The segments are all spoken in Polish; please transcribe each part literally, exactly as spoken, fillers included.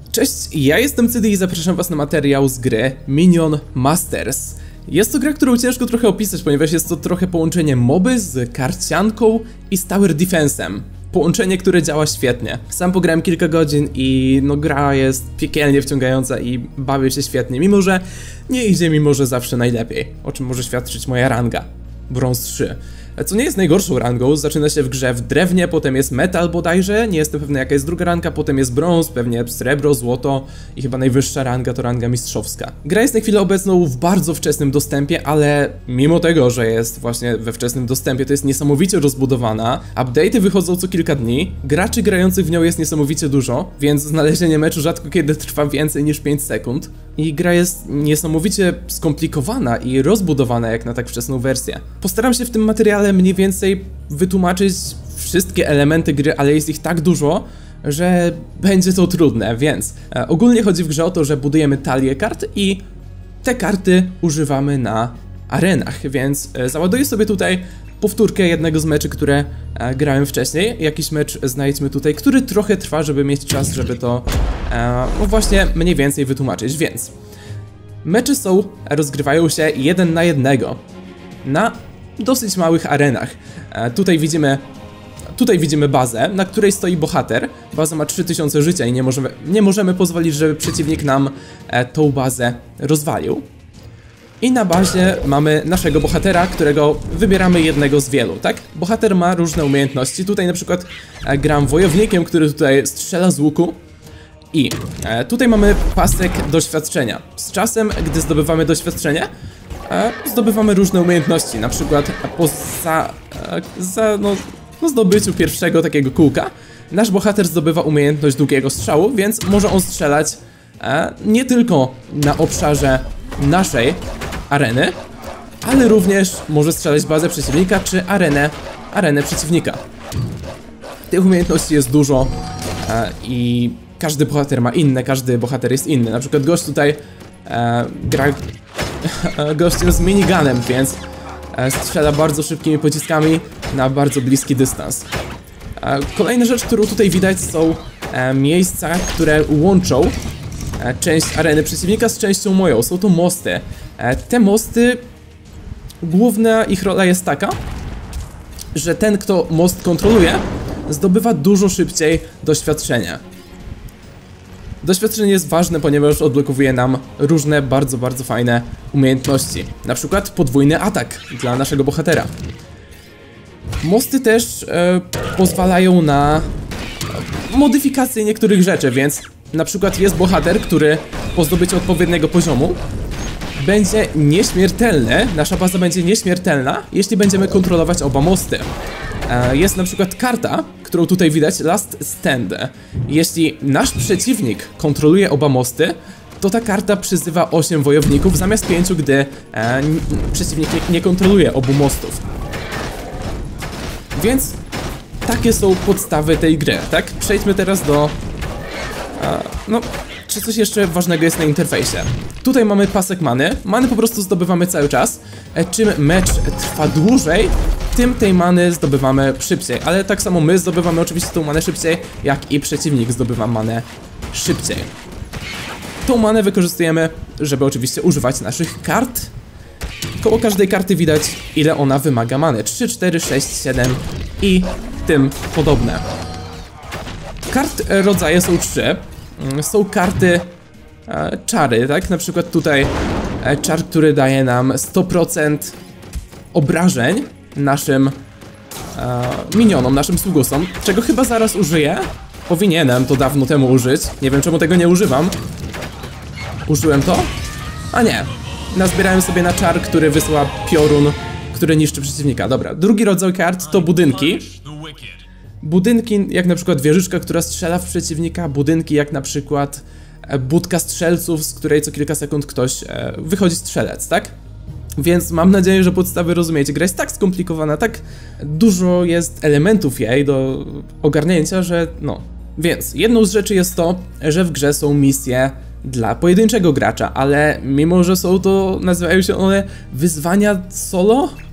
Cześć, ja jestem Cydy i zapraszam was na materiał z gry Minion Masters. Jest to gra, którą ciężko trochę opisać, ponieważ jest to trochę połączenie moby z karcianką i z tower defense'em. Połączenie, które działa świetnie. Sam pograłem kilka godzin i no gra jest piekielnie wciągająca i bawię się świetnie, mimo że nie idzie mi może zawsze najlepiej, o czym może świadczyć moja ranga. Brąz trzy. Co nie jest najgorszą rangą, zaczyna się w grze w drewnie, potem jest metal bodajże, nie jestem pewny jaka jest druga ranga, potem jest brąz, pewnie srebro, złoto i chyba najwyższa ranga to ranga mistrzowska. Gra jest na chwilę obecną w bardzo wczesnym dostępie, ale mimo tego, że jest właśnie we wczesnym dostępie, to jest niesamowicie rozbudowana, update'y wychodzą co kilka dni, graczy grających w nią jest niesamowicie dużo, więc znalezienie meczu rzadko kiedy trwa więcej niż pięć sekund i gra jest niesamowicie skomplikowana i rozbudowana jak na tak wczesną wersję. Postaram się w tym materiale mniej więcej wytłumaczyć wszystkie elementy gry, ale jest ich tak dużo, że będzie to trudne, więc e, ogólnie chodzi w grze o to, że budujemy talię kart i te karty używamy na arenach, więc e, załaduję sobie tutaj powtórkę jednego z meczy, które e, grałem wcześniej. Jakiś mecz znajdźmy tutaj, który trochę trwa, żeby mieć czas, żeby to e, no właśnie mniej więcej wytłumaczyć, więc mecze są, rozgrywają się jeden na jednego na dosyć małych arenach. E, tutaj widzimy Tutaj widzimy bazę, na której stoi bohater. Baza ma trzy tysiące życia i nie możemy, nie możemy pozwolić, żeby przeciwnik nam e, tą bazę rozwalił. I na bazie mamy naszego bohatera, którego wybieramy jednego z wielu, tak? Bohater ma różne umiejętności. Tutaj na przykład e, gram wojownikiem, który tutaj strzela z łuku. I e, tutaj mamy pasek doświadczenia. Z czasem, gdy zdobywamy doświadczenie, e, zdobywamy różne umiejętności. Na przykład po za, e, za no, no zdobyciu pierwszego takiego kółka nasz bohater zdobywa umiejętność długiego strzału, więc może on strzelać e, nie tylko na obszarze naszej areny, ale również może strzelać bazę przeciwnika czy arenę, arenę przeciwnika. Tych umiejętności jest dużo e, i każdy bohater ma inne, każdy bohater jest inny. Na przykład gość tutaj e, gra gościem z miniganem, więc e, strzela bardzo szybkimi pociskami na bardzo bliski dystans. E, kolejna rzecz, którą tutaj widać, są e, miejsca, które łączą e, część areny przeciwnika z częścią moją. Są to mosty. E, te mosty, główna ich rola jest taka, że ten, kto most kontroluje, zdobywa dużo szybciej doświadczenia. Doświadczenie jest ważne, ponieważ odblokowuje nam różne bardzo, bardzo fajne umiejętności. Na przykład podwójny atak dla naszego bohatera. Mosty też e, pozwalają na modyfikację niektórych rzeczy, więc na przykład jest bohater, który po zdobyciu odpowiedniego poziomu będzie nieśmiertelny, nasza baza będzie nieśmiertelna, jeśli będziemy kontrolować oba mosty. E, jest na przykład karta, którą tutaj widać, Last Stand. Jeśli nasz przeciwnik kontroluje oba mosty, to ta karta przyzywa osiem wojowników zamiast pięciu, gdy e, przeciwnik nie, nie kontroluje obu mostów. Więc takie są podstawy tej gry, tak? Przejdźmy teraz do... E, no, czy coś jeszcze ważnego jest na interfejsie? Tutaj mamy pasek many. Many po prostu zdobywamy cały czas. E, czym mecz trwa dłużej, tym tej many zdobywamy szybciej. Ale tak samo my zdobywamy oczywiście tą manę szybciej, jak i przeciwnik zdobywa manę szybciej. Tą manę wykorzystujemy, żeby oczywiście używać naszych kart. Koło każdej karty widać, ile ona wymaga many. trzy, cztery, sześć, siedem i tym podobne. Kart e, rodzaje są trzy. Są karty e, czary, tak? Na przykład tutaj e, czar, który daje nam sto procent obrażeń naszym e, minionom, naszym sługusom, czego chyba zaraz użyję. Powinienem to dawno temu użyć. Nie wiem, czemu tego nie używam. Użyłem to? A nie. Nazbierałem sobie na czar, który wysyła piorun, który niszczy przeciwnika. Dobra, drugi rodzaj kart to budynki. Budynki jak na przykład wieżyczka, która strzela w przeciwnika. Budynki jak na przykład e, budka strzelców, z której co kilka sekund ktoś e, wychodzi strzelec, tak? Więc mam nadzieję, że podstawy rozumiecie. Gra jest tak skomplikowana, tak dużo jest elementów jej do ogarnięcia, że no. Więc jedną z rzeczy jest to, że w grze są misje dla pojedynczego gracza, ale mimo, że są to, nazywają się one wyzwania solo,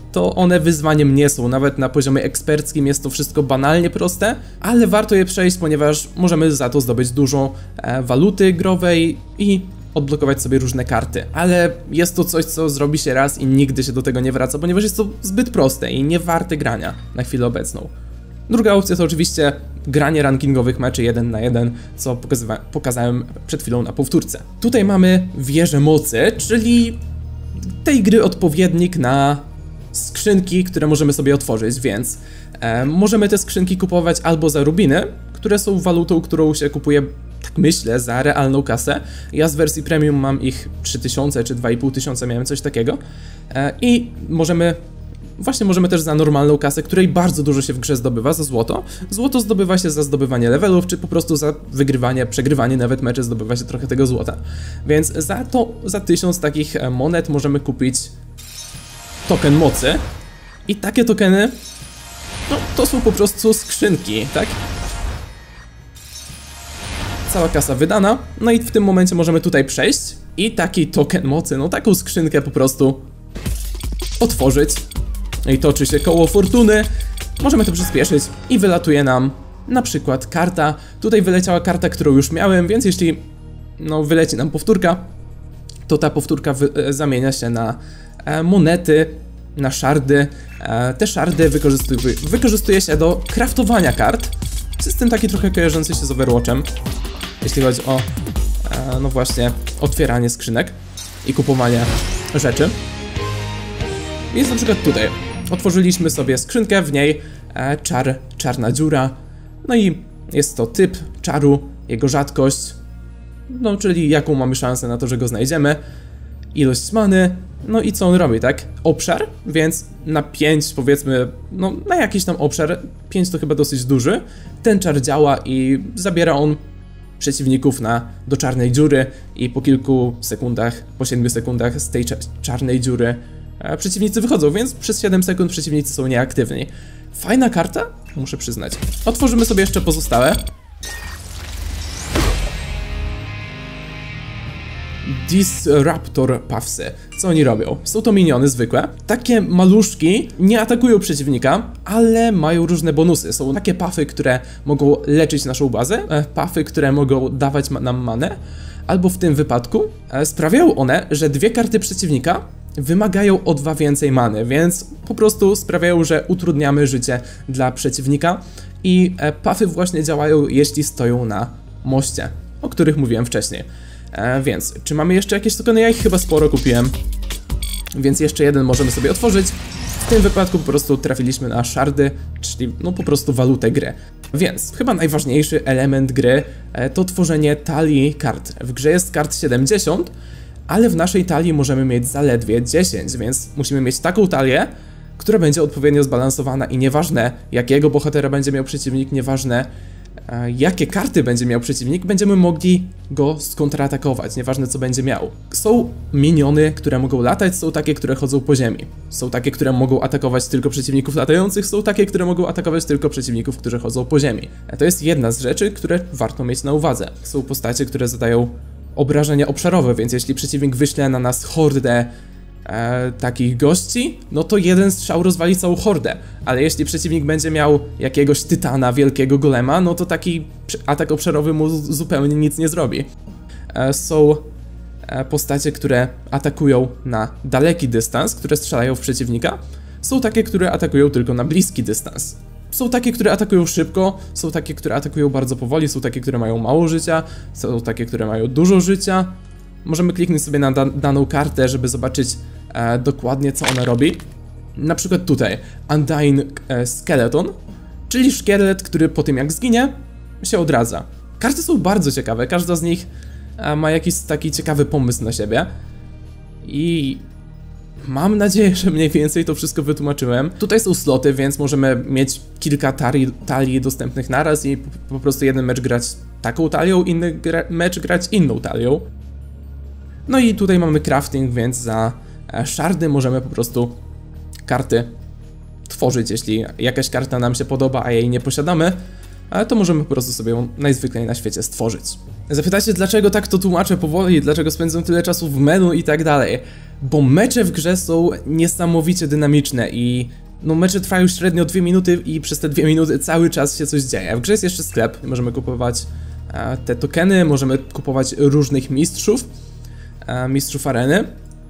to one wyzwaniem nie są. Nawet na poziomie eksperckim jest to wszystko banalnie proste, ale warto je przejść, ponieważ możemy za to zdobyć dużo e, waluty growej i odblokować sobie różne karty. Ale jest to coś, co zrobi się raz i nigdy się do tego nie wraca, ponieważ jest to zbyt proste i nie warte grania na chwilę obecną. Druga opcja to oczywiście granie rankingowych meczy jeden na jeden, co pokazałem przed chwilą na powtórce. Tutaj mamy wieżę mocy, czyli tej gry odpowiednik na skrzynki, które możemy sobie otworzyć, więc e, możemy te skrzynki kupować albo za rubiny, które są walutą, którą się kupuje, tak myślę, za realną kasę. Ja z wersji premium mam ich trzy tysiące czy dwa i pół tysiąca, miałem coś takiego. E, I możemy... Właśnie możemy też za normalną kasę, której bardzo dużo się w grze zdobywa, za złoto. Złoto zdobywa się za zdobywanie levelów, czy po prostu za wygrywanie, przegrywanie nawet meczy zdobywa się trochę tego złota. Więc za to, za tysiąc takich monet możemy kupić token mocy. I takie tokeny, no to są po prostu skrzynki, tak? Cała kasa wydana, no i w tym momencie możemy tutaj przejść i taki token mocy, no taką skrzynkę po prostu otworzyć. I toczy się koło fortuny, możemy to przyspieszyć i wylatuje nam na przykład karta. Tutaj wyleciała karta, którą już miałem, więc jeśli no, wyleci nam powtórka, to ta powtórka wy zamienia się na e, monety, na szardy. E, te szardy wykorzystuje, wykorzystuje się do craftowania kart. System taki trochę kojarzący się z Overwatchem, jeśli chodzi o e, no właśnie otwieranie skrzynek i kupowanie rzeczy. Jest na przykład tutaj. Otworzyliśmy sobie skrzynkę, w niej e, czar, czarna dziura. No i jest to typ czaru, jego rzadkość, no czyli jaką mamy szansę na to, że go znajdziemy, ilość many, no i co on robi, tak? Obszar, więc na pięć powiedzmy, no na jakiś tam obszar, pięć to chyba dosyć duży, ten czar działa i zabiera on przeciwników na, do czarnej dziury i po kilku sekundach, po siedmiu sekundach z tej czarnej dziury e, przeciwnicy wychodzą, więc przez siedem sekund przeciwnicy są nieaktywni. Fajna karta, muszę przyznać. Otworzymy sobie jeszcze pozostałe. Disruptor Puffsy. Co oni robią? Są to miniony zwykłe. Takie maluszki nie atakują przeciwnika, ale mają różne bonusy. Są takie puffy, które mogą leczyć naszą bazę, puffy, które mogą dawać nam manę, albo w tym wypadku sprawiają one, że dwie karty przeciwnika wymagają o dwa więcej many, więc po prostu sprawiają, że utrudniamy życie dla przeciwnika i puffy właśnie działają, jeśli stoją na moście, o których mówiłem wcześniej. E, więc, czy mamy jeszcze jakieś tokeny? Ja ich chyba sporo kupiłem, więc jeszcze jeden możemy sobie otworzyć. W tym wypadku po prostu trafiliśmy na szardy, czyli no po prostu walutę gry. Więc, chyba najważniejszy element gry e, to tworzenie talii kart. W grze jest kart siedemdziesiąt, ale w naszej talii możemy mieć zaledwie dziesięć, więc musimy mieć taką talię, która będzie odpowiednio zbalansowana i nieważne jakiego bohatera będzie miał przeciwnik, nieważne jakie karty będzie miał przeciwnik, będziemy mogli go skontratakować, nieważne co będzie miał. Są miniony, które mogą latać, są takie, które chodzą po ziemi. Są takie, które mogą atakować tylko przeciwników latających, są takie, które mogą atakować tylko przeciwników, którzy chodzą po ziemi. To jest jedna z rzeczy, które warto mieć na uwadze. Są postacie, które zadają obrażenia obszarowe, więc jeśli przeciwnik wyśle na nas hordę E, takich gości, no to jeden strzał rozwali całą hordę, ale jeśli przeciwnik będzie miał jakiegoś tytana, wielkiego golema, no to taki atak obszarowy mu zupełnie nic nie zrobi. E, są e, postacie, które atakują na daleki dystans, które strzelają w przeciwnika, są takie, które atakują tylko na bliski dystans. Są takie, które atakują szybko, są takie, które atakują bardzo powoli, są takie, które mają mało życia, są takie, które mają dużo życia. Możemy kliknąć sobie na da daną kartę, żeby zobaczyć e, dokładnie co ona robi. Na przykład tutaj Undying e, Skeleton, czyli szkielet, który po tym jak zginie się odradza. Karty są bardzo ciekawe, każda z nich e, ma jakiś taki ciekawy pomysł na siebie. I mam nadzieję, że mniej więcej to wszystko wytłumaczyłem. Tutaj są sloty, więc możemy mieć kilka talii, talii dostępnych naraz i po, po prostu jeden mecz grać taką talią, inny gra mecz grać inną talią. No i tutaj mamy crafting, więc za szardy możemy po prostu karty tworzyć, jeśli jakaś karta nam się podoba, a jej nie posiadamy. ale to możemy po prostu sobie ją najzwyklej na świecie stworzyć. Zapytacie, dlaczego tak to tłumaczę powoli, dlaczego spędzam tyle czasu w menu i tak dalej. Bo mecze w grze są niesamowicie dynamiczne i no mecze trwają średnio dwie minuty i przez te dwie minuty cały czas się coś dzieje. W grze jest jeszcze sklep, możemy kupować e, te tokeny, możemy kupować różnych mistrzów, e, mistrzów areny,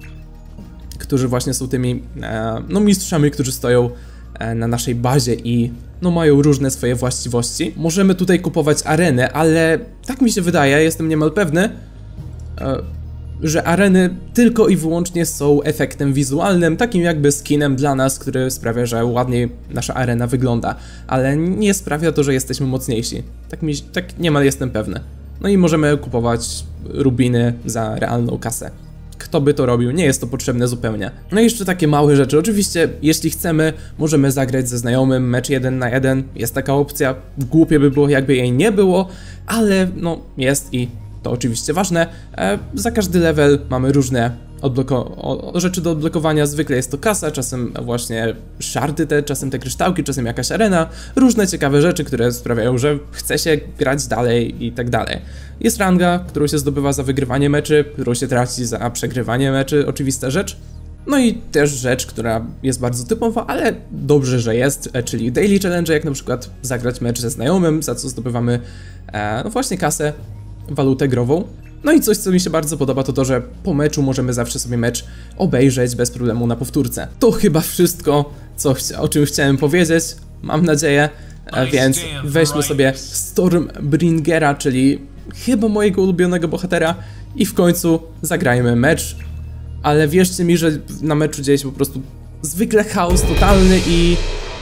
którzy właśnie są tymi e, no mistrzami, którzy stoją e, na naszej bazie i no mają różne swoje właściwości. Możemy tutaj kupować arenę, ale tak mi się wydaje, jestem niemal pewny, e, że areny tylko i wyłącznie są efektem wizualnym, takim jakby skinem dla nas, który sprawia, że ładniej nasza arena wygląda, ale nie sprawia to, że jesteśmy mocniejsi. Tak, mi, tak niemal jestem pewny. No i możemy kupować rubiny za realną kasę. Kto by to robił? Nie jest to potrzebne zupełnie. No i jeszcze takie małe rzeczy. Oczywiście, jeśli chcemy, możemy zagrać ze znajomym mecz jeden na jeden. Jest taka opcja. Głupie by było, jakby jej nie było, ale no jest i to oczywiście ważne. E, za każdy level mamy różne odbloko o, rzeczy do odblokowania. Zwykle jest to kasa, czasem właśnie szardy te, czasem te kryształki, czasem jakaś arena. Różne ciekawe rzeczy, które sprawiają, że chce się grać dalej i tak dalej. Jest ranga, którą się zdobywa za wygrywanie meczy, którą się traci za przegrywanie meczy, oczywista rzecz. No i też rzecz, która jest bardzo typowa, ale dobrze, że jest, czyli daily challenge, jak na przykład zagrać mecz ze znajomym, za co zdobywamy e, no właśnie kasę, walutę grową. No i coś, co mi się bardzo podoba, to to, że po meczu możemy zawsze sobie mecz obejrzeć bez problemu na powtórce. To chyba wszystko, co o czym chciałem powiedzieć, mam nadzieję, e, więc weźmy sobie Stormbringera, czyli chyba mojego ulubionego bohatera i w końcu zagrajmy mecz. Ale wierzcie mi, że na meczu dzieje się po prostu zwykle chaos totalny i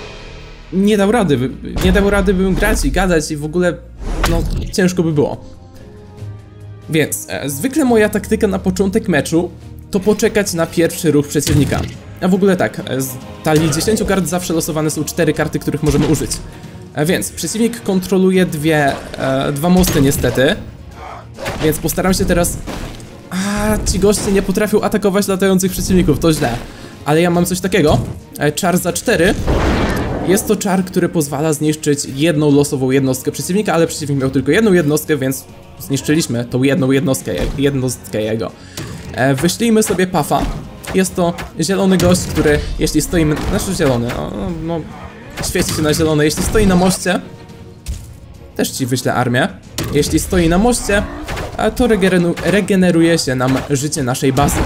nie dał rady, nie dał rady bym grać i gadać i w ogóle, no, ciężko by było. Więc e, zwykle moja taktyka na początek meczu to poczekać na pierwszy ruch przeciwnika. A w ogóle tak, e, z talii dziesięciu kart zawsze losowane są cztery karty, których możemy użyć. E, więc przeciwnik kontroluje dwie, e, dwa mosty niestety, więc postaram się teraz... A, ci goście nie potrafią atakować latających przeciwników, to źle. Ale ja mam coś takiego, e, czar za cztery. Jest to czar, który pozwala zniszczyć jedną losową jednostkę przeciwnika, ale przeciwnik miał tylko jedną jednostkę, więc zniszczyliśmy tą jedną jednostkę, jednostkę jego. E, wyślijmy sobie Puffa. Jest to zielony gość, który jeśli stoimy... Znaczy zielony, no, no świeci się na zielony. Jeśli stoi na moście, też ci wyślę armię. Jeśli stoi na moście, to regeneru regeneruje się nam życie naszej bazy.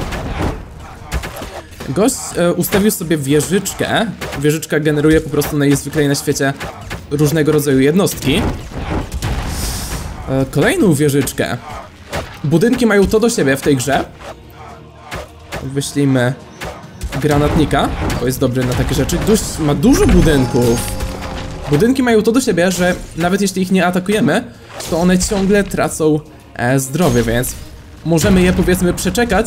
Gość e, ustawił sobie wieżyczkę. Wieżyczka generuje po prostu najzwyklej na świecie różnego rodzaju jednostki. E, kolejną wieżyczkę. Budynki mają to do siebie w tej grze. Wyślijmy granatnika, to jest dobry na takie rzeczy. Gość ma dużo budynków. Budynki mają to do siebie, że nawet jeśli ich nie atakujemy, to one ciągle tracą e, zdrowie, więc możemy je powiedzmy przeczekać.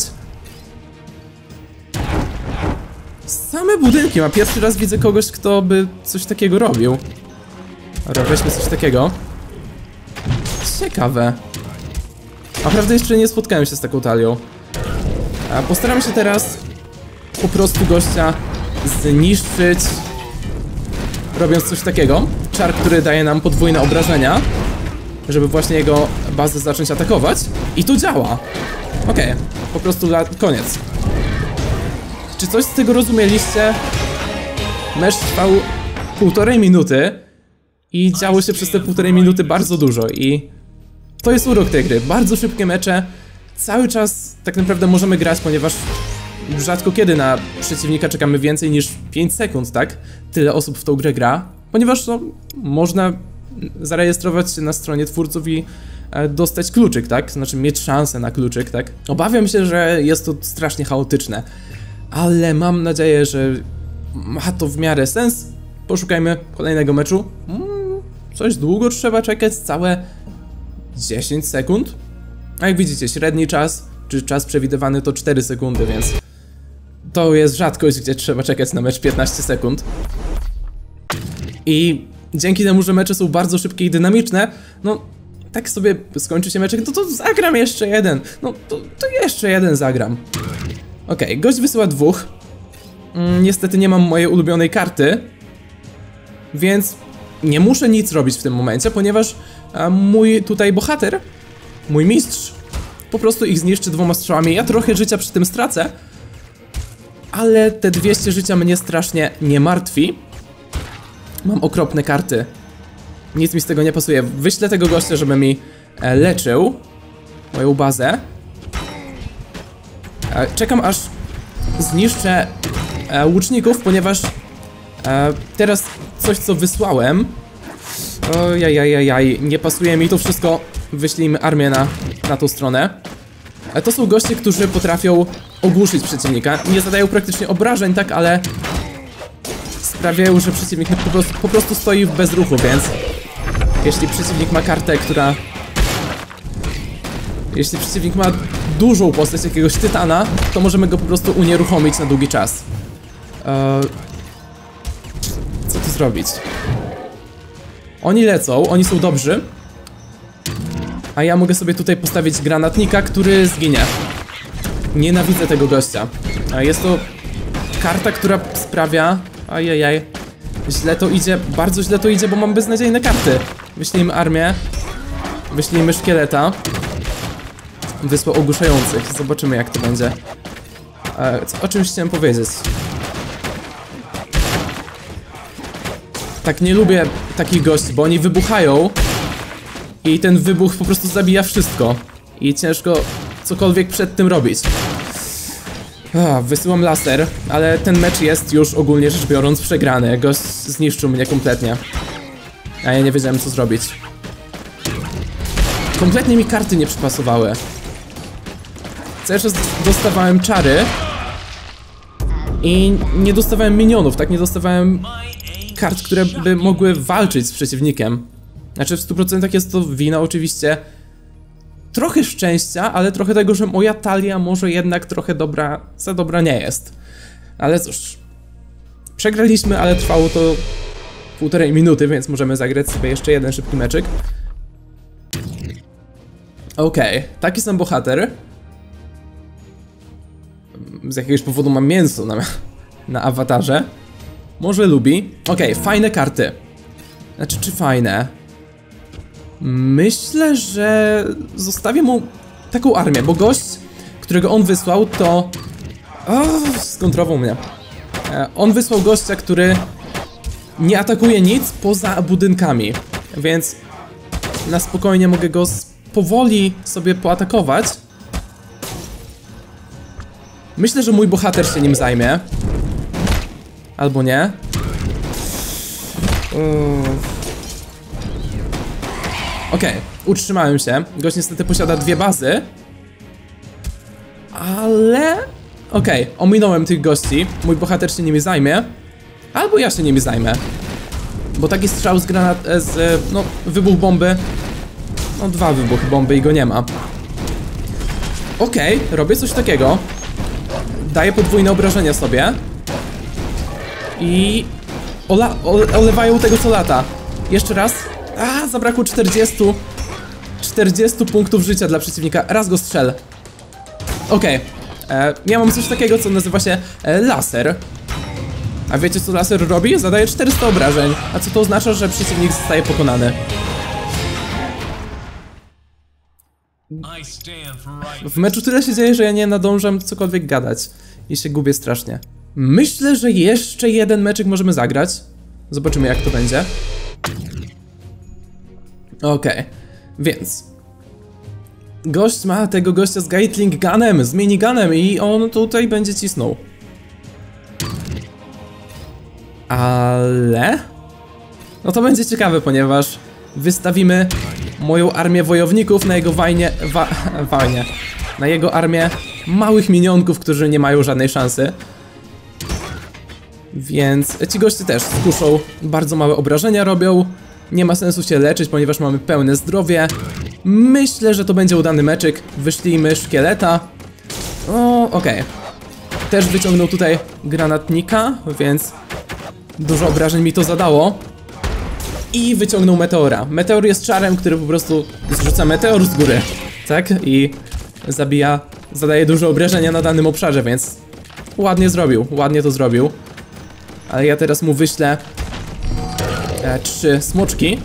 Same budynki ma. Pierwszy raz widzę kogoś, kto by coś takiego robił. Dobra, weźmy coś takiego. Ciekawe. Naprawdę jeszcze nie spotkałem się z taką talią. A postaram się teraz po prostu gościa zniszczyć, robiąc coś takiego. Czar, który daje nam podwójne obrażenia, żeby właśnie jego bazę zacząć atakować. I to działa. Okej, okay. Po prostu la... koniec. Czy coś z tego rozumieliście? Mecz trwał półtorej minuty i działo się przez te półtorej minuty bardzo dużo i to jest urok tej gry. Bardzo szybkie mecze. Cały czas tak naprawdę możemy grać, ponieważ rzadko kiedy na przeciwnika czekamy więcej niż pięć sekund, tak? Tyle osób w tą grę gra, ponieważ no, można zarejestrować się na stronie twórców i e, dostać kluczyk, tak? Znaczy mieć szansę na kluczyk, tak? Obawiam się, że jest to strasznie chaotyczne, ale mam nadzieję, że ma to w miarę sens. Poszukajmy kolejnego meczu. Hmm, coś długo trzeba czekać, całe dziesięć sekund. A jak widzicie, średni czas, czy czas przewidywany to cztery sekundy, więc to jest rzadkość, gdzie trzeba czekać na mecz piętnaście sekund. I dzięki temu, że mecze są bardzo szybkie i dynamiczne, no tak sobie skończy się meczek, to to zagram jeszcze jeden. No to, to jeszcze jeden zagram. Okej, okay, gość wysyła dwóch. Mm, niestety nie mam mojej ulubionej karty, więc nie muszę nic robić w tym momencie, ponieważ a, mój tutaj bohater, mój mistrz, po prostu ich zniszczy dwoma strzałami. Ja trochę życia przy tym stracę, ale te dwieście życia mnie strasznie nie martwi. Mam okropne karty. Nic mi z tego nie pasuje. Wyślę tego gościa, żeby mi e, leczył moją bazę. E, czekam aż zniszczę e, łuczników, ponieważ e, teraz coś, co wysłałem. Ojajajajaj, nie pasuje mi to wszystko. Wyślijmy armię na, na tą stronę. E, to są goście, którzy potrafią ogłuszyć przeciwnika. Nie zadają praktycznie obrażeń, tak, ale sprawiają, że przeciwnik po prostu, po prostu stoi w bezruchu, więc jeśli przeciwnik ma kartę, która... Jeśli przeciwnik ma dużą postać jakiegoś tytana, to możemy go po prostu unieruchomić na długi czas. Eee... Co tu zrobić? Oni lecą, oni są dobrzy. A ja mogę sobie tutaj postawić granatnika, który zginie. Nienawidzę tego gościa. Jest to karta, która sprawia... Ajajaj. Źle to idzie, bardzo źle to idzie, bo mam beznadziejne karty. Wyślijmy armię. Wyślijmy szkieleta. Wysłał ogłuszających. Zobaczymy, jak to będzie. E, co, o czymś chciałem powiedzieć. Tak, nie lubię takich gości, bo oni wybuchają i ten wybuch po prostu zabija wszystko. I ciężko cokolwiek przed tym robić. Ah, wysyłam laser, ale ten mecz jest już ogólnie rzecz biorąc przegrany. Gość zniszczył mnie kompletnie. A ja nie wiedziałem, co zrobić. Kompletnie mi karty nie przypasowały. Cały czas dostawałem czary i nie dostawałem minionów, tak? Nie dostawałem kart, które by mogły walczyć z przeciwnikiem. Znaczy w stu procentach jest to wina oczywiście trochę szczęścia, ale trochę tego, że moja talia może jednak trochę dobra, za dobra nie jest. Ale cóż, przegraliśmy, ale trwało to półtorej minuty, więc możemy zagrać sobie jeszcze jeden szybki meczyk. Okej, okay, taki sam bohater. Z jakiegoś powodu mam mięso na, na awatarze. Może lubi. Okej, okay, fajne karty. Znaczy, czy fajne? Myślę, że zostawię mu taką armię, bo gość, którego on wysłał, to... O, skontrował mnie. On wysłał gościa, który nie atakuje nic poza budynkami, więc na spokojnie mogę go powoli sobie poatakować. Myślę, że mój bohater się nim zajmie. Albo nie. Okej, okay, utrzymałem się. Gość niestety posiada dwie bazy. Ale... Okej, okay, ominąłem tych gości. Mój bohater się nimi zajmie. Albo ja się nimi zajmę. Bo taki strzał z granat... z... no, wybuch bomby... No, dwa wybuchy bomby i go nie ma. Okej, okay, robię coś takiego. Daję podwójne obrażenia sobie. I... Ola... Ole... olewają tego co lata. Jeszcze raz. A, zabrakło czterdziestu... czterdziestu punktów życia dla przeciwnika. Raz go strzel. Okej. Okay. Ja mam coś takiego, co nazywa się e, laser. A wiecie, co laser robi? Zadaje czterysta obrażeń. A co to oznacza, że przeciwnik zostaje pokonany. W meczu tyle się dzieje, że ja nie nadążam cokolwiek gadać. I się gubię strasznie. Myślę, że jeszcze jeden meczyk możemy zagrać. Zobaczymy, jak to będzie. Okej, okay. Więc gość ma tego gościa z Gatling Gunem, z minigunem i on tutaj będzie cisnął. Ale... No to będzie ciekawe, ponieważ wystawimy moją armię wojowników na jego wajnie... Wa, wajnie. Na jego armię małych minionków, którzy nie mają żadnej szansy. Więc ci goście też skuszą, bardzo małe obrażenia robią. Nie ma sensu się leczyć, ponieważ mamy pełne zdrowie. Myślę, że to będzie udany meczyk. Wyślijmy szkieleta. O, okej. Okay. Też wyciągnął tutaj granatnika, więc dużo obrażeń mi to zadało. I wyciągnął meteora. Meteor jest czarem, który po prostu zrzuca meteor z góry. Tak? I zabija, zadaje dużo obrażenia na danym obszarze, więc ładnie zrobił, ładnie to zrobił. Ale ja teraz mu wyślę e, trzy smoczki,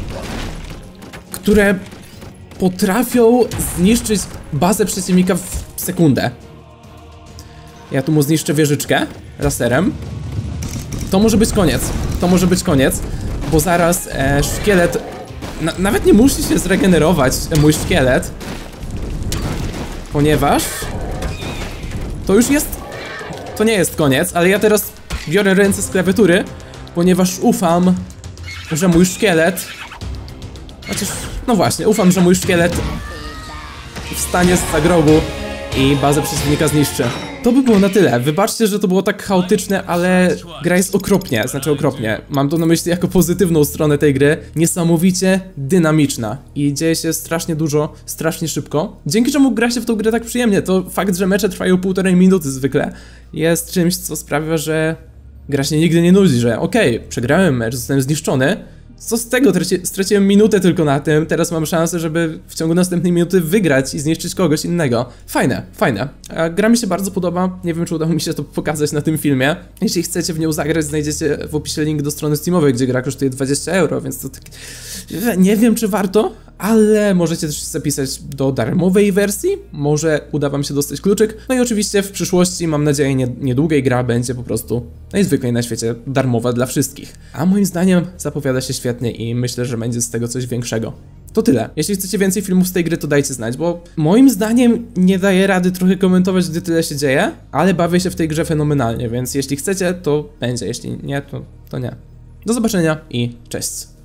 które potrafią zniszczyć bazę przeciwnika w sekundę. Ja tu mu zniszczę wieżyczkę laserem. To może być koniec. To może być koniec, bo zaraz e, szkielet... Na, nawet nie musi się zregenerować e, mój szkielet, ponieważ to już jest... To nie jest koniec, ale ja teraz biorę ręce z klawiatury, ponieważ ufam, że mój szkielet... Chociaż, no właśnie, ufam, że mój szkielet wstanie z zagrobu i bazę przeciwnika zniszczy. To by było na tyle. Wybaczcie, że to było tak chaotyczne, ale gra jest okropnie, znaczy okropnie. Mam to na myśli jako pozytywną stronę tej gry. Niesamowicie dynamiczna i dzieje się strasznie dużo, strasznie szybko. Dzięki czemu gra się w tą grę tak przyjemnie. To fakt, że mecze trwają półtorej minuty zwykle, jest czymś, co sprawia, że gra się nigdy nie nudzi, że okej, okay, przegrałem mecz, zostałem zniszczony. Co z tego? Traci straciłem minutę tylko na tym, teraz mam szansę, żeby w ciągu następnej minuty wygrać i zniszczyć kogoś innego. Fajne, fajne. Gra mi się bardzo podoba, nie wiem, czy udało mi się to pokazać na tym filmie. Jeśli chcecie w nią zagrać, znajdziecie w opisie link do strony steamowej, gdzie gra kosztuje dwadzieścia euro, więc to tak... Nie wiem, czy warto, ale możecie też zapisać do darmowej wersji, może uda wam się dostać kluczyk. No i oczywiście w przyszłości, mam nadzieję, nie, niedługiej gra będzie po prostu najzwyklej na świecie darmowa dla wszystkich. A moim zdaniem zapowiada się świetnie i myślę, że będzie z tego coś większego. To tyle. Jeśli chcecie więcej filmów z tej gry, to dajcie znać, bo moim zdaniem nie daję rady trochę komentować, gdy tyle się dzieje, ale bawię się w tej grze fenomenalnie, więc jeśli chcecie, to będzie, jeśli nie, to, to nie. Do zobaczenia i cześć.